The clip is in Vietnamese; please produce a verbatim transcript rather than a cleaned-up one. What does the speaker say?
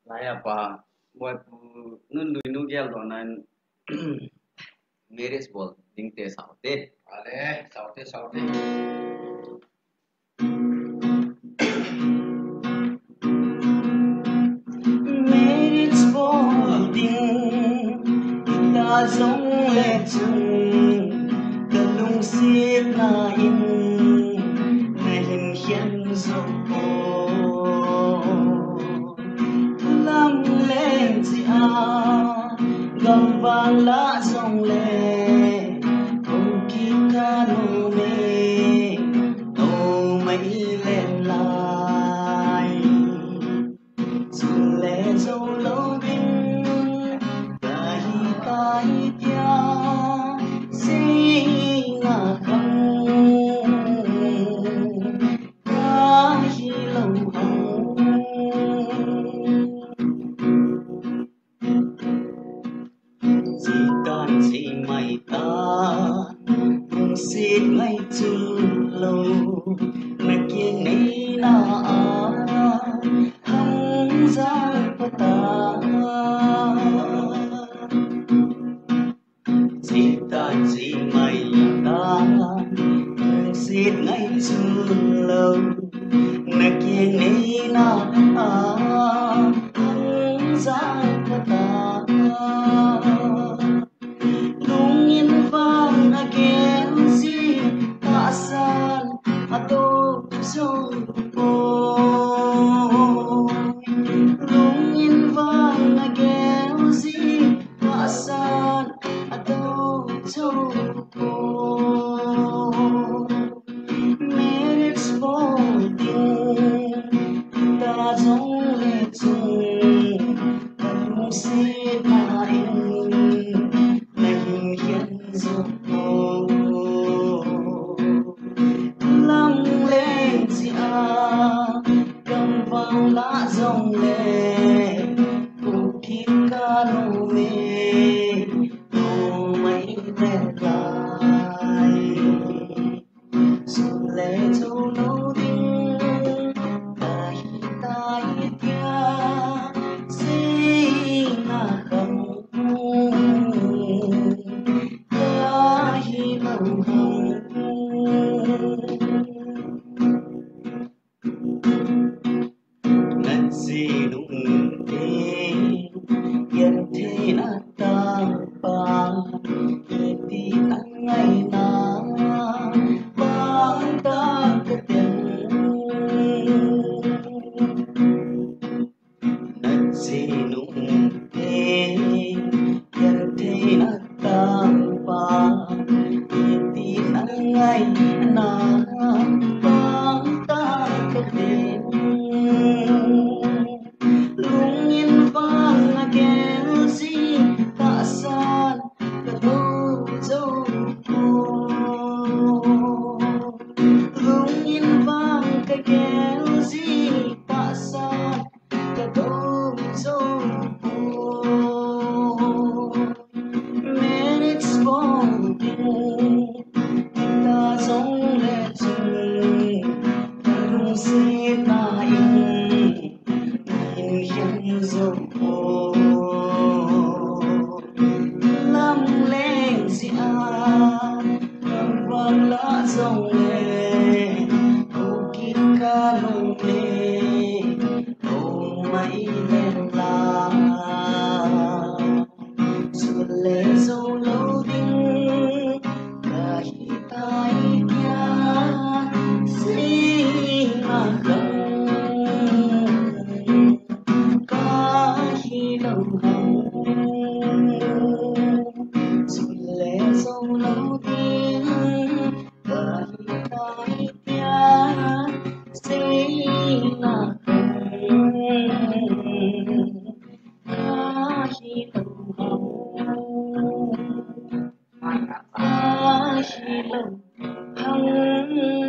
Laya pa, buat nun nu gel donan meres bol dingte saute. Ale, saute saute. Meres bol ding ta giống lệ chung kalung sit na in na hin hian zo lam lên gì à gam vang lá rong lệ không kí ca nô mê nô mấy lên lại dù lệ dâu lâu đinh ta hi ta hi tia si ngà khăng ta hi lâu hằng gì tan gì mày ta cùng xịt ngay chu lâu mà kiêng này na hăng ra ta gì tan gì mày ta cùng xịt ngay chu lâu mà kiêng này na hăng ra ta Lungin vang again si Kaasan ato song boy Lungin vang again si Kaasan ato song boy Merits bolding ta dòng lệ chung Kalung sit na in lăng lên gì à cầm vang lá rong lệ cùng kí ca nô mê nô mấy lên lại dù lệ dâu lâu đinh ta hi ta hi tia si ngà khăng Ngân gì đúng thế yên thế na ta ba đi nắng ngày na ba ta cái tiền Ngân gì đúng thế yên thế na ta ba đi nắng ngày na ba ta cái tiền Lungin vang again si Kaasan Kadou dâu Lungin vang again si Kaasan Kadou dâu Merits bolding ta giống lệ chung Kalung sit na in hiên dâu lắm lên gì à cầm vang lá rong lệ câu kí ca nô mê câu mấy lên la dù lệ dâu lâu đinh ta hi ta hi tia si ngà khăng lâu hằng dù lẽ dâu lâu tiếng và hi ta hi tia si ngà khăng ca hi lâu hằng ca hi lâu hằng